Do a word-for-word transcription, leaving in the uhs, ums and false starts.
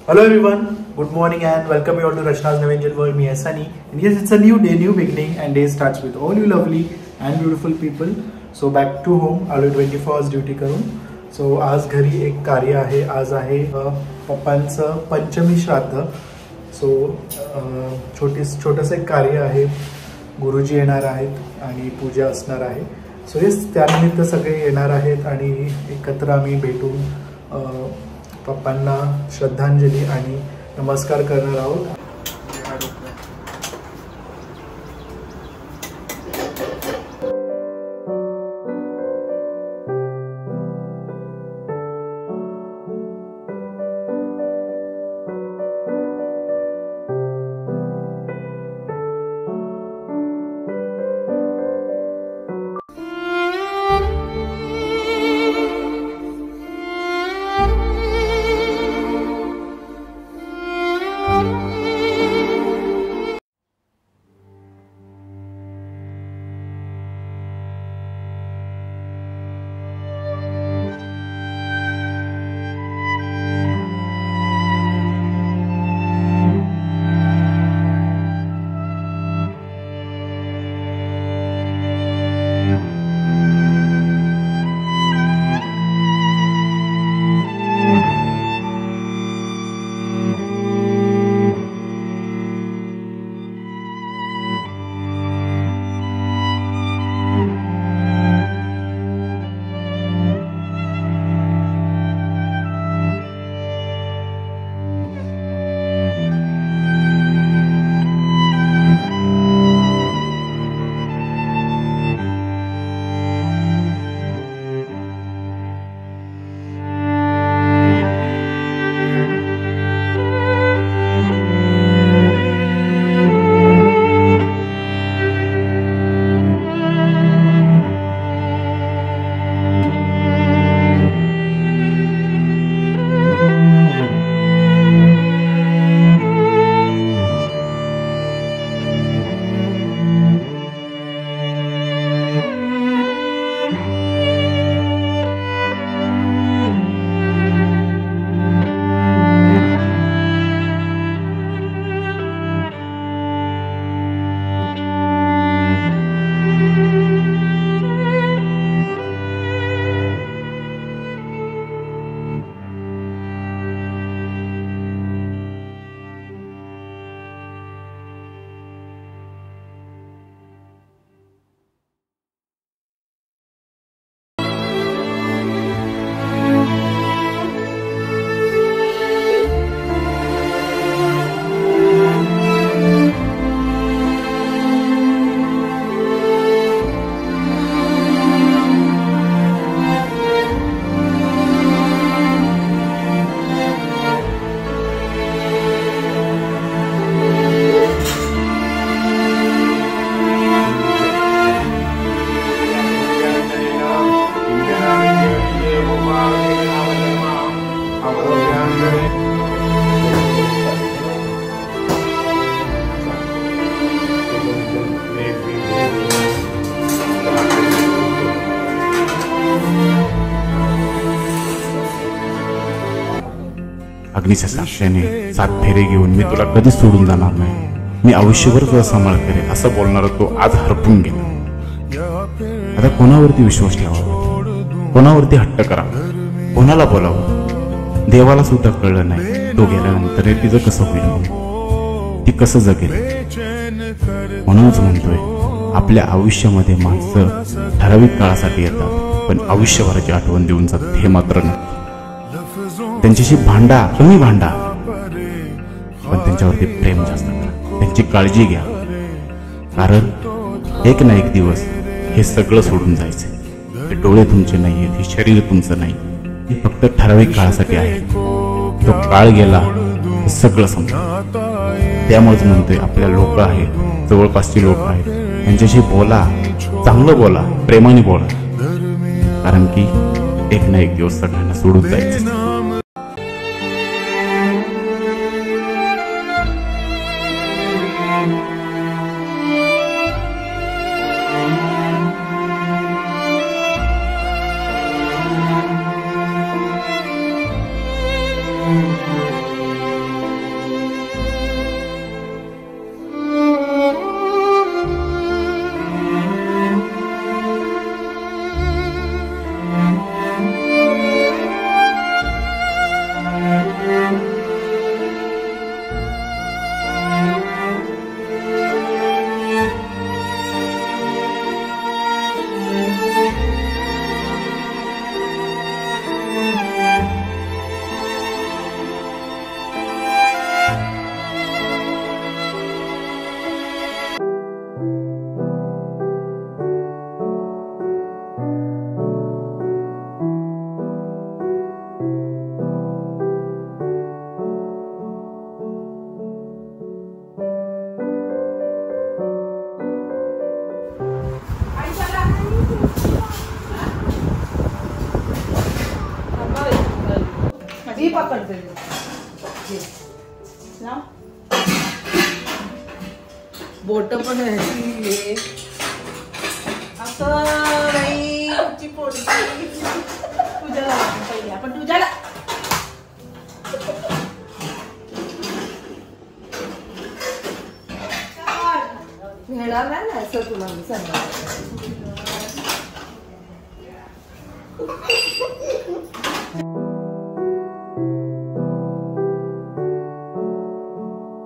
Hello everyone, good morning and welcome you all to Rachna's New Angel World. Me Sunny, and yes, it's a new day, new beginning, and day starts with all you lovely and beautiful people. So back to home, आलो twenty four hours duty करून. So आज घरी एक कार्य आहे. आज आहे पप्पांचं पंचमी श्राद्ध. सो छोटी छोटंसं एक कार्य आहे. गुरुजी येणार आहेत आणि पूजा असणार आहे. सो येस, त्यानिमित्त सगळे येणार आहेत आणि एकत्र आम्ही भेटून पप्पांना श्रद्धांजली आणि नमस्कार करणार आहोत. अग्नीच्या साक्षीने सात फेरे घेऊन मी तुला कधीच सोडून जाणार नाही. मी आयुष्यभर तुला सांभाळ करेन असं बोलणारा तो आज हरपून गेला. आता कोणावरती विश्वास ठेवावा, कोणावरती हट्ट करावा, कोणाला बोलावं? देवाला सुद्धा कळलं नाही तो गेल्यानंतर तिचं कसं होईल, ती कसं जगेल. म्हणूनच म्हणतोय, आपल्या आयुष्यामध्ये माणसं ठराविक काळासाठी येतात, पण आयुष्यभराची आठवण देऊन जात हे मात्र नाही. त्यांच्याशी भांडा, तुम्ही भांडा, पण त्यांच्यावरती प्रेम जास्त करा, त्यांची काळजी घ्या. कारण एक ना एक दिवस हे सगळं सोडून जायचे. हे डोळे तुमचे नाहीये, हे शरीर तुमचं नाही, हे फक्त ठराविक काळासाठी आहे. तो काळ गेला हे सगळं संपलं. त्यामुळेच म्हणतोय, आपल्या लोक आहेत, जवळपासची लोक आहेत, त्यांच्याशी बोला, चांगलं बोला, प्रेमाने बोला. कारण की एक ना एक दिवस सगळ्यांना सोडून जायचं. पकडते ना बोट पण आहे असं बाई तुझी पोळी तुझ्याला पहिले आपण तुझ्याला मिळणार नाही ना असं तुला मी सांगणार